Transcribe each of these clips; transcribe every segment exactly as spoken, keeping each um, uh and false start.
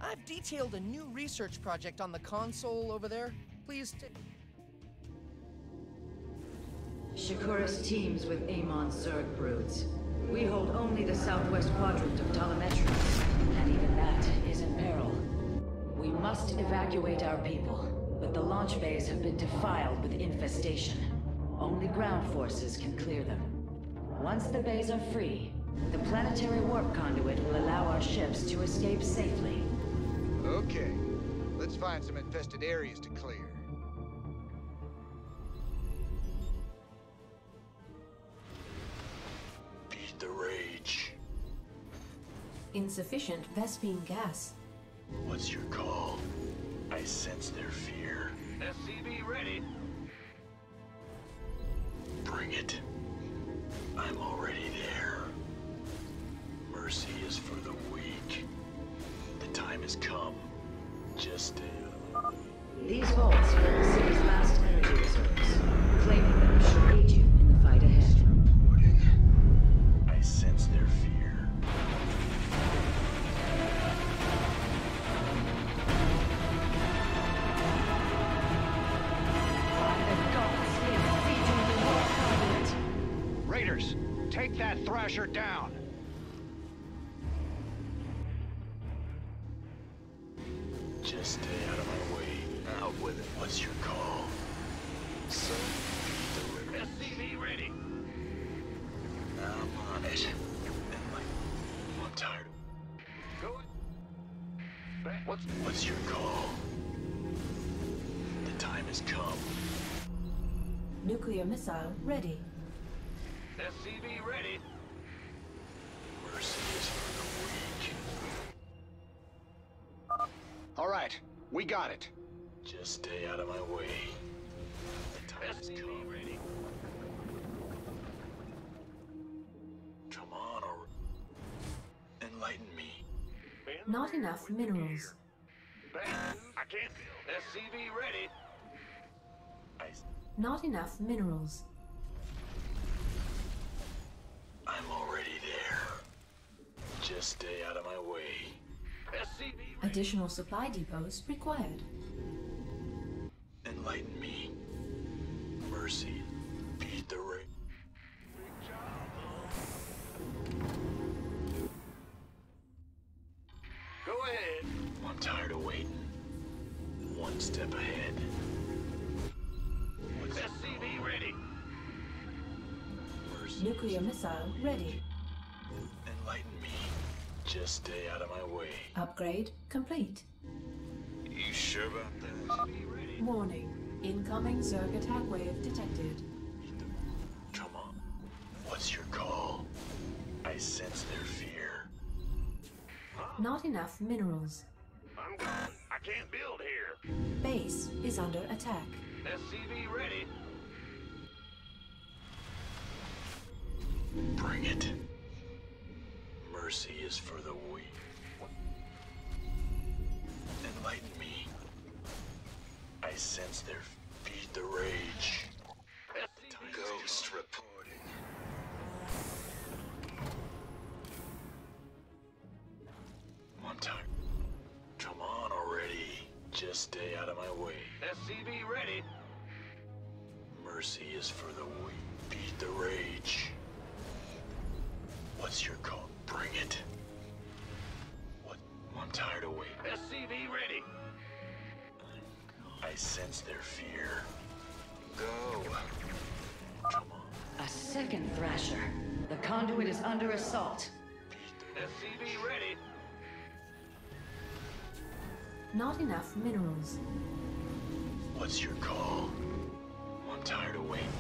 I've detailed a new research project on the console over there. Please t- Shakuras teams with Amon Zerg broods. We hold only the southwest quadrant of Telemetros, and even that is in peril. We must evacuate our people, but the launch bays have been defiled with infestation. Only ground forces can clear them. Once the bays are free, the planetary warp conduit will allow our ships to escape safely. Okay, let's find some infested areas to clear. Beat the rage. Insufficient Vespene gas. What's your call? I sense their fear. S C V ready. Bring it. I'm already there. Mercy is for the weak. The time has come. Just uh... These vaults hold the city's last energy reserves. Claiming them should aid you in the fight ahead. Reporting. I sense their fear. Raiders, take that Thrasher down! Just stay out of my way. Out with it. What's your call? So, beat the S C V ready. I'm on it. And like, I'm tired of... Go it. What's... What's your call? The time has come. Nuclear missile ready. S C V ready. Mercy is for the weak. All right, we got it. Just stay out of my way. The time has S C V come. ready. Come on, or... Enlighten me. Not enough minerals. I can't build. S C V ready. I... Not enough minerals. I'm already there. Just stay out of my way. S C V ready. Additional supply depots required. Enlighten me. Mercy. Beat the ring. Go ahead. I'm tired of waiting. One step ahead. What's S C V ready. Mercy. Nuclear missile ready. Enlighten me. Just stay out of my way. Upgrade complete. You sure about that? Warning. Incoming Zerg attack wave detected. Come on. What's your call? I sense their fear. Not enough minerals. I'm gone. I can't build here. Base is under attack. S C V ready. Bring it. Mercy is for the weak. Enlighten me. I sense their... Beat the rage. S C V Ghost reporting. I'm tired. Come on already. Just stay out of my way. S C V ready. Mercy is for the weak. Beat the rage. What's your call? Bring it. What? I'm tired of waiting. S C V ready. I sense their fear. Go. Come on. A second Thrasher. The conduit is under assault. S C V ready. Not enough minerals. What's your call? I'm tired of waiting.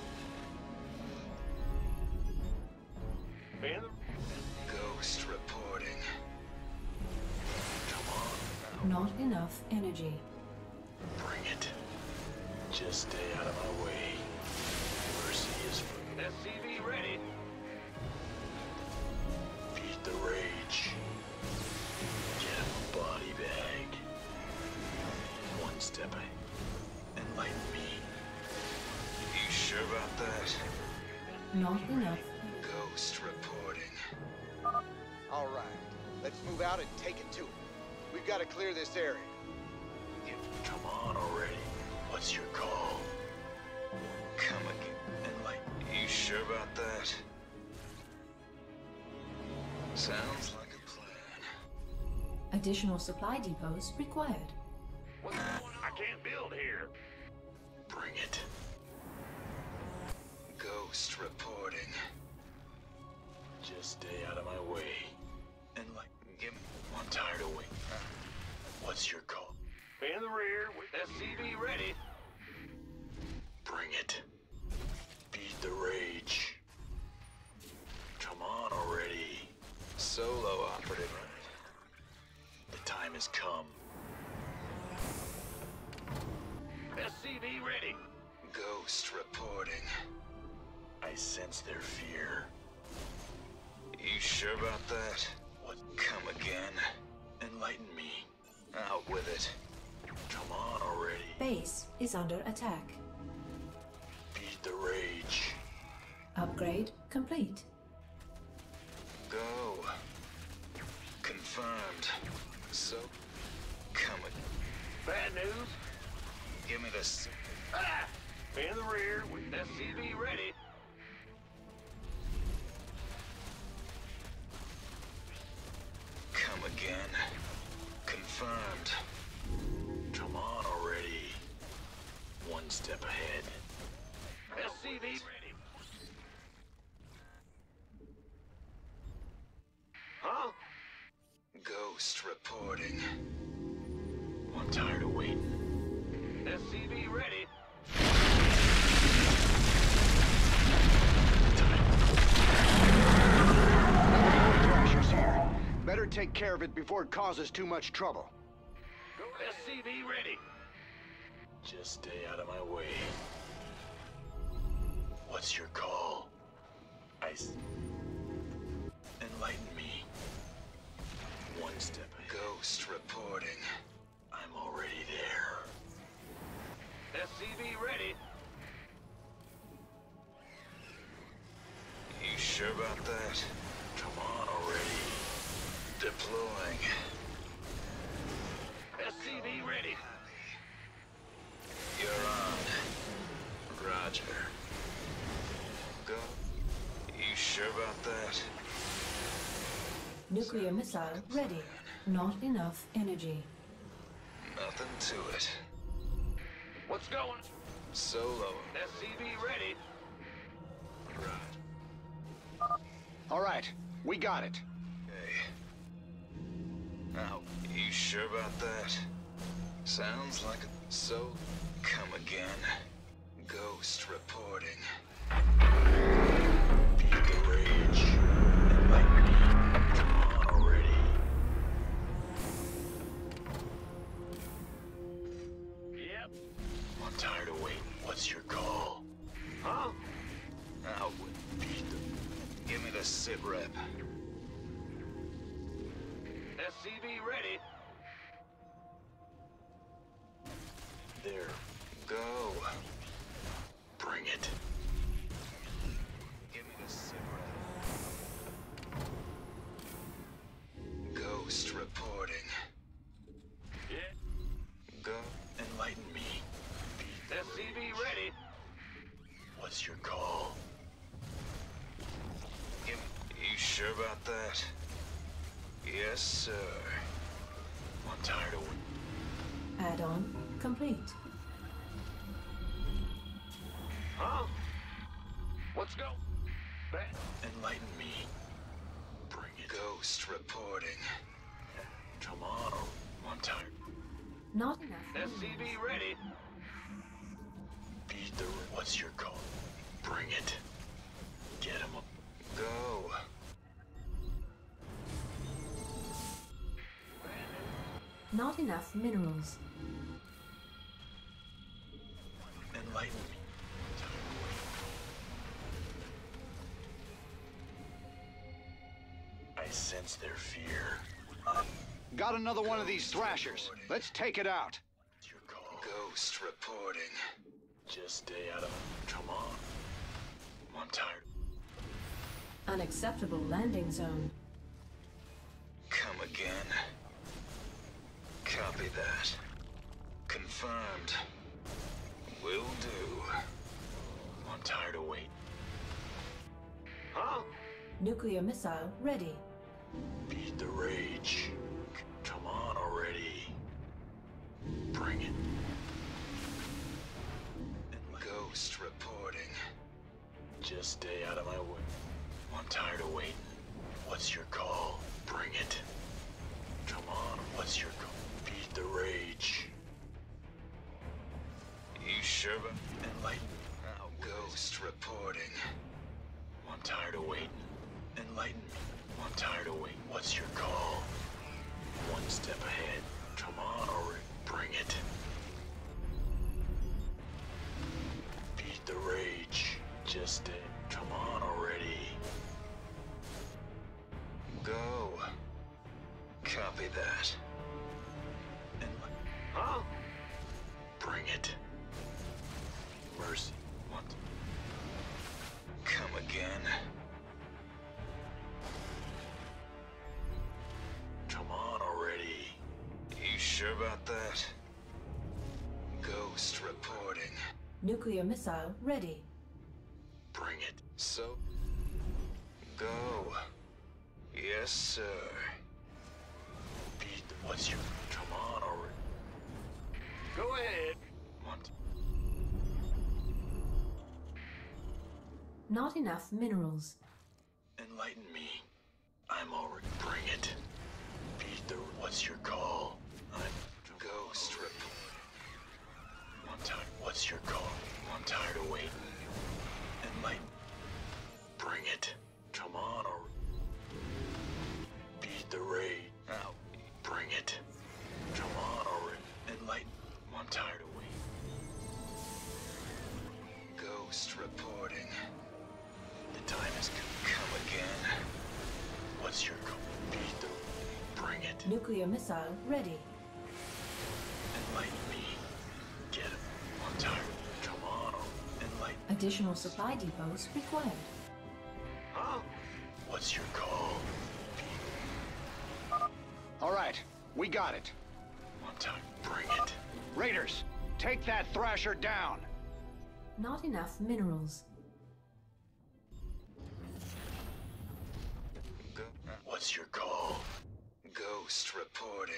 Phantom. Ghost reporting. Come on. Not enough energy. Bring it. Just stay out of my way. Mercy is for... S C V ready. Beat the rage. Get a body bag. One step ahead. Enlighten me. You sure about that? Not enough. Ghost reporting. All right, let's move out and take it to it. We've got to clear this area. You, come on already. What's your call? Come again. And like, you sure about that? Sounds like a plan. Additional supply depots required. What's going on? I can't build here. Bring it. Ghost reporting. Just stay out of my way. And like, give me... I'm tired of waiting. What's your call? In the rear with S C V ready. Bring it. Beat the rage. Come on already. Solo operative, right? The time has come. S C V ready. Ghost reporting. I sense their fear. You sure about that? What? Come again. Enlighten me. Out with it. Come on already. Base is under attack. Beat the rage. Upgrade complete. Go. Confirmed. So, come again. Bad news. Give me this. Ah! In the rear with S C V ready. Come again. Confirmed. Come on already. One step ahead. S C V ready. Huh? Ghost reporting. I'm tired of waiting. S C V ready. Thrashers here. Better take care of it before it causes too much trouble. S C V ready. Just stay out of my way. What's your call? I... s- Enlighten me. One step ahead. Ghost reporting. I'm already there. S C V ready. You sure about that? Come on already. Deploying. S C V ready. You're on. Roger. Go. You sure about that? Nuclear missile ready. Not enough energy. Nothing to it. What's going? Solo. S C V ready. Right. All right, we got it. Okay. Now, you sure about that? Sounds like a... So, come again. Ghost reporting. Beat the rage. Enlighten me. Come on already. Yep. I'm tired of waiting. What's your call? Huh? Out with beat them. Give me the sit rep. S C V ready. There. Go. Bring it. Give me the sit rep. Ghost reporting. Yeah. Go. Enlighten me. Beat S C V ready. What's your call? You, you sure about that? Yes, sir. I'm tired of waiting. Add-on complete. Huh? Let's go. Back. Enlighten me. Bring it. Ghost reporting. Come on, or I'm tired. Not enough. S C V ready. Beat the... What's your call? Bring it. Get him up. Go. Not enough minerals. Enlighten me. I sense their fear. Uh, Got another one of these thrashers. Let's take it out. your call. Ghost reporting. Just stay out of... Come on. I'm tired. Unacceptable landing zone. Come again. Copy that. Confirmed. Will do. I'm tired of waiting. Huh? Nuclear missile ready. Beat the rage. Come on already. Bring it. And Ghost reporting. Just stay out of my way. I'm tired of waiting. What's your call? Bring it. Come on, what's your call? Beat the rage. You sure about enlighten? Oh, Ghost reporting. I'm tired of waiting. Enlighten me. I'm tired of waiting. What's your call? One step ahead. Come on already. Bring it. Beat the rage. Just stay. Come on already. Go. Copy that. And Huh? bring it. Mercy. What? Come again. Come on already. You sure about that? Ghost reporting. Nuclear missile ready. Bring it. So, go. Yes, sir. Beat. What's your? Come on already. Go ahead. Want? Not enough minerals. Enlighten me. I'm already. Bring it. Beat the. What's your call? I'm Ghost Report. I'm tired. What's your call? I'm tired of waiting. Enlighten. Bring it. Come on already. Beat the raid. Now. Bring it. Come on already. Enlighten. I'm tired of waiting. Ghost reporting. The time has come. Come again. What's your call? Beat the. Bring it. Nuclear missile ready. Enlighten me. Get him. I'm tired. Come on. Enlighten. Additional supply depots required. Huh? What's your call? All right, we got it. I'm tired. Bring it. Raiders, take that Thrasher down. Not enough minerals. Go. What's your call? Ghost reporting.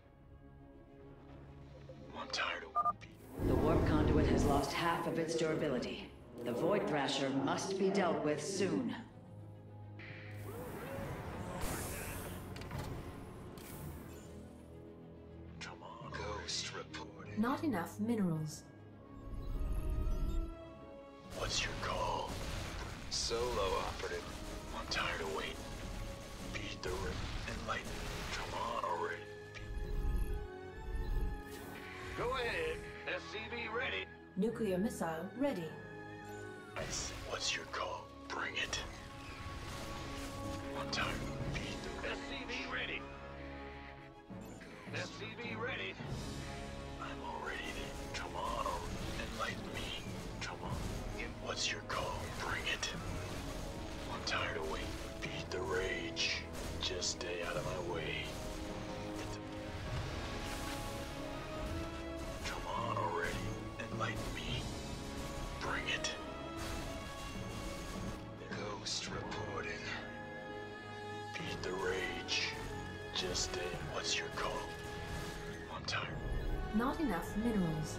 I'm tired of. The warp conduit has lost half of its durability. The Void Thrasher must be dealt with soon. Come on. Ghost reporting. Not enough minerals. What's your call? Solo operative. I'm tired of waiting. Beat the rip. Enlighten. Come on already. Go ahead. S C V ready. Nuclear missile ready. I see. What's your call? Bring it. I'm tired. Beat the S C V ready. S C V ready. I'm already there. Come on, or enlighten me. Come on. What's your call? Bring it. I'm tired of waiting. Beat the rage. Just stay out of my way. Come on already. Enlighten me. Bring it. Ghost reporting. Beat the rage. Just stay. What's your call? I'm tired. Not enough minerals.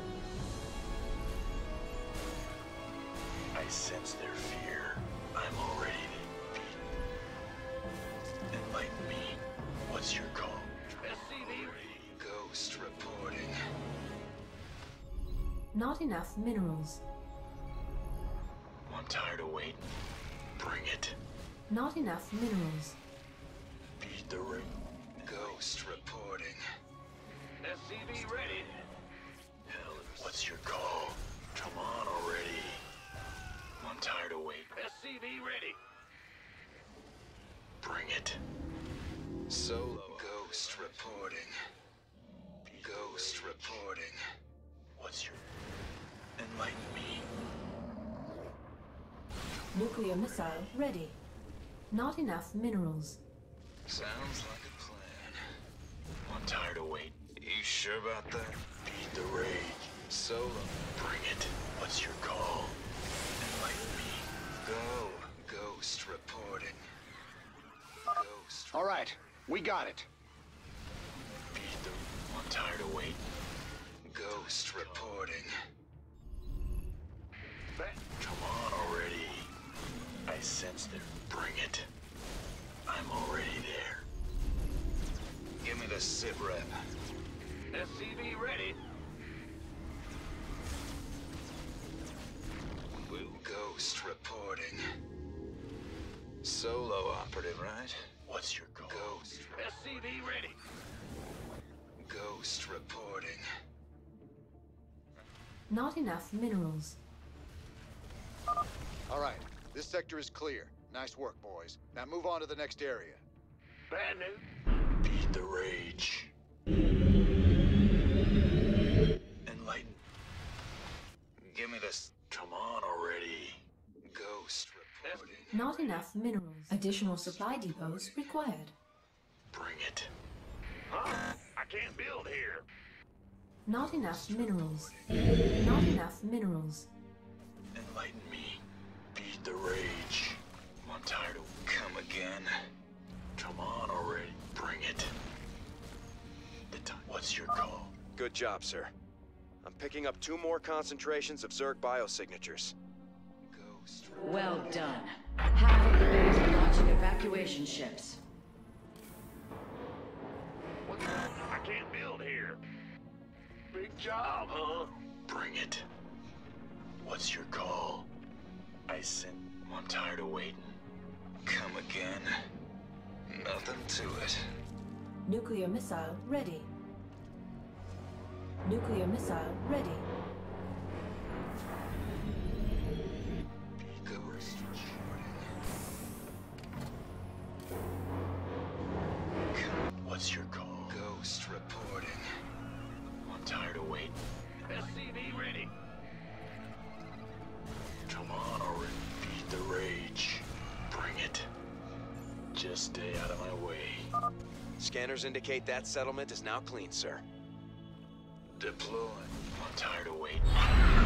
I sense their fear. I'm already beat. Enlighten me. What's your call? S C V. Ghost reporting. Not enough minerals. I'm tired of waiting. Bring it. Not enough minerals. Beat the ring. Ghost reporting. S C V ready. Hell, what's your call? Come on already. I'm tired of waiting. S C V ready. Bring it. Solo. Ghost reporting. Ghost reporting. What's your... Enlighten me. Nuclear missile ready. Not enough minerals. Sounds like a plan. I'm tired of waiting. You sure about that? Beat the rage. Solo, bring it. What's your call? Enlighten me. Go. Ghost reporting. Ghost. All right, we got it. Beat the... I'm tired of waiting. Ghost reporting. Come on already. I sense that. Bring it. I'm already there. Give me the sit rep. S C V ready. Ghost reporting. Solo operative, right? What's your goal? Ghost. S C V ready. Ghost reporting. Not enough minerals. All right, this sector is clear. Nice work, boys. Now move on to the next area. Bad news. Beat the rage. Enlighten. Give me this. Come on already. Ghost reporting. Not enough minerals. Additional supply depots required. Bring it. Huh? I can't build here. Not enough minerals. Not enough minerals. Enlighten me. Beat the rage. I'm tired of... Come again. Come on already. Bring it. The time. What's your call? Good job, sir. I'm picking up two more concentrations of Zerg biosignatures. Ghost. Well done. Half of the base are launching evacuation ships. What the... I can't build here. Big job, huh? Bring it. What's your call? I sent... I'm tired of waiting. Come again. Nothing to it. Nuclear missile ready. Nuclear missile ready. Ghost reporting. What's your call? Ghost reporting. I'm tired of waiting. S C V ready. Come on already. Beat the rage. Bring it. Just stay out of my way. Scanners indicate that settlement is now clean, sir. Deploy. I'm tired of waiting.